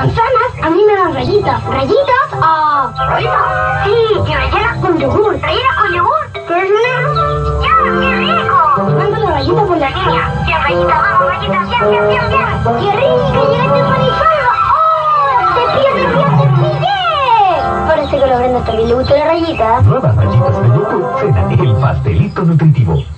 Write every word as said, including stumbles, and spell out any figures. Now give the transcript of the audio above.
manzanas, a mí me dan rayitas. ¿Rayitas? Ah, ¿rayitas? Sí, que rellenas con yogur. ¿Rellenas con yogur? ¿Quieres una? ¡Ya, qué rico! Mando la rayita por la niña. ¡Bien, rayita, vamos, rayita! ¡Bien, bien, bien, bien! ¡Qué rico! ¡Llegaste empanizada! ¡Oh! ¡Te pío, te pío, te pillé! Parece que lo Brenda también le gusta la rayita. Nuevas rayitas de yogur. Cena, el pastelito nutritivo.